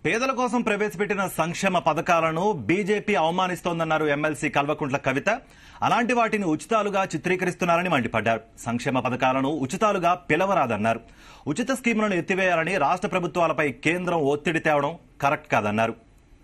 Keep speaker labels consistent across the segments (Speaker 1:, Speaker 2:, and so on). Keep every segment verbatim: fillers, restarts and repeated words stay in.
Speaker 1: పేదల కోసం ప్రవేశపెట్టిన సంక్షేమ పథకాలను బీజేపీ అవమానిస్తోందన్నారు ఎమ్మెల్సీ కల్వకుంట్ల కవిత. అలాంటి వాటిని ఉచితాలుగా చిత్రీకరిస్తున్నారని మండిపడ్డారు. సంక్షేమ పథకాలను ఉచితాలుగా పిలవరాదన్నారు. ఉచిత స్కీములను ఎత్తివేయాలని రాష్ట్ర ప్రభుత్వాలపై కేంద్రం ఒత్తిడి తేవడం కరెక్ట్ కాదన్నారు.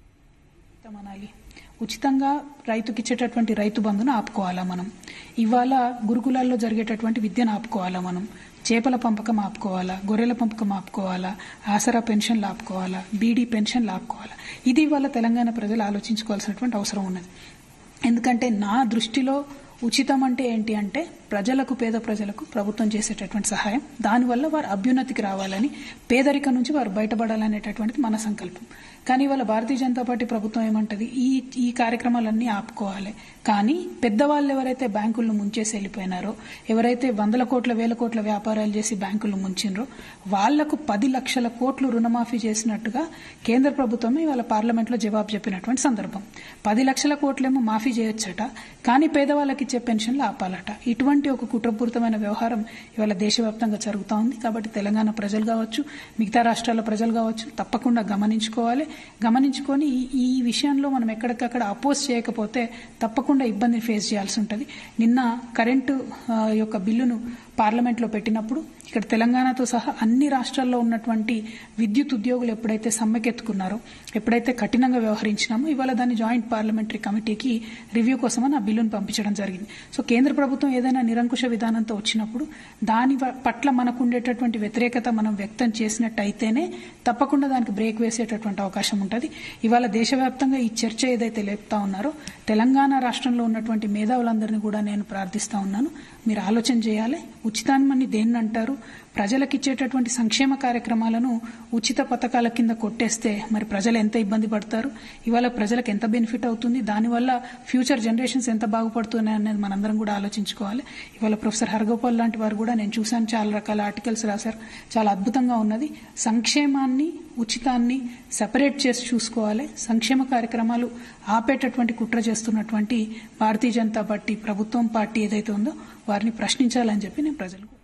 Speaker 2: ఉచితంగా రైతుకి ఇచ్చేటటువంటి రైతు బంధును ఆపుకోవాలా మనం. ఇవాళ గురుకులాల్లో జరిగేటటువంటి విద్యను ఆపుకోవాలా మనం. చేపల పంపకం ఆపుకోవాలా, గొర్రెల పంపకం ఆపుకోవాలా, ఆసరా పెన్షన్లు ఆపుకోవాలా, బీడీ పెన్షన్లు ఆపుకోవాలా. ఇది ఇవాళ తెలంగాణ ప్రజలు ఆలోచించుకోవాల్సినటువంటి అవసరం ఉన్నది. ఎందుకంటే నా దృష్టిలో ఉచితం అంటే ఏంటి అంటే ప్రజలకు, పేద ప్రజలకు ప్రభుత్వం చేసేటటువంటి సహాయం. దానివల్ల వారు అభ్యున్నతికి రావాలని, పేదరికం నుంచి వారు బయటపడాలనేటటువంటిది మన సంకల్పం. కానీ ఇవాళ భారతీయ జనతా పార్టీ ప్రభుత్వం ఏమంటది, ఈ ఈ కార్యక్రమాలన్నీ ఆపుకోవాలి. కానీ పెద్దవాళ్ళు ఎవరైతే బ్యాంకులను ముంచేసి వెళ్ళిపోయినారో, ఎవరైతే వందల కోట్ల వేల కోట్ల వ్యాపారాలు చేసి బ్యాంకులు ముంచినరో వాళ్లకు పది లక్షల కోట్లు రుణమాఫీ చేసినట్టుగా కేంద్ర ప్రభుత్వమే ఇవాళ పార్లమెంట్లో జవాబు చెప్పినటువంటి సందర్భం. పది లక్షల కోట్లేమో మాఫీ చేయొచ్చట, కానీ పేదవాళ్ళకి ఇచ్చే పెన్షన్లు ఆపాలట. ఇటువంటి ఒక కుట్రపూరితమైన వ్యవహారం ఇవాళ దేశవ్యాప్తంగా జరుగుతూ ఉంది. కాబట్టి తెలంగాణ ప్రజలు కావచ్చు, మిగతా రాష్ట్రాల ప్రజలు కావచ్చు, తప్పకుండా గమనించుకోవాలి. గమనించుకొని ఈ విషయంలో మనం ఎక్కడికక్కడ అపోజ్ చేయకపోతే తప్పకుండా ఇబ్బందిని ఫేస్ చేయాల్సి ఉంటుంది. నిన్న కరెంటు యొక్క బిల్లును పార్లమెంట్లో పెట్టినప్పుడు ఇక్కడ తెలంగాణతో సహా అన్ని రాష్ట్రాల్లో ఉన్నటువంటి విద్యుత్ ఉద్యోగులు ఎప్పుడైతే సమ్మెకెత్తుకున్నారో, ఎప్పుడైతే కఠినంగా వ్యవహరించినామో, ఇవాళ దాన్ని జాయింట్ పార్లమెంటరీ కమిటీకి రివ్యూ కోసమని ఆ బిల్లును పంపించడం జరిగింది. సో కేంద్ర ప్రభుత్వం ఏదైనా నిరంకుశ విధానంతో వచ్చినప్పుడు దాని పట్ల మనకు ఉండేటటువంటి వ్యతిరేకత మనం వ్యక్తం చేసినట్టయితేనే తప్పకుండా దానికి బ్రేక్ వేసేటటువంటి అవకాశం ఉంటుంది. ఇవాళ దేశవ్యాప్తంగా ఈ చర్చ ఏదైతే లేపుతా ఉన్నారో, తెలంగాణ రాష్ట్రంలో ఉన్నటువంటి మేధావులందరినీ కూడా నేను ప్రార్థిస్తా ఉన్నాను, మీరు ఆలోచన చేయాలి. ఉచితాన్ని దేన్ని అంటారు? ప్రజలకు ఇచ్చేటటువంటి సంక్షేమ కార్యక్రమాలను ఉచిత పథకాల కింద కొట్టేస్తే మరి ప్రజలు ఎంత ఇబ్బంది పడతారు? ఇవాళ ప్రజలకు ఎంత బెనిఫిట్ అవుతుంది? దానివల్ల ఫ్యూచర్ జనరేషన్స్ ఎంత బాగుపడుతున్నాయి అనేది మనందరం కూడా ఆలోచించుకోవాలి. ఇవాళ ప్రొఫెసర్ హరగోపాల్ లాంటి వారు కూడా నేను చూశాను, చాలా రకాల ఆర్టికల్స్ రాశారు, చాలా అద్భుతంగా ఉన్నది. సంక్షేమాన్ని, ఉచితాన్ని సెపరేట్ చేసి చూసుకోవాలి. సంక్షేమ కార్యక్రమాలు ఆపేటటువంటి కుట్ర చేస్తున్నటువంటి భారతీయ జనతా పార్టీ ప్రభుత్వం, పార్టీ ఏదైతే ఉందో వారిని ప్రశ్నించాలని చెప్పి నేను ప్రజలకు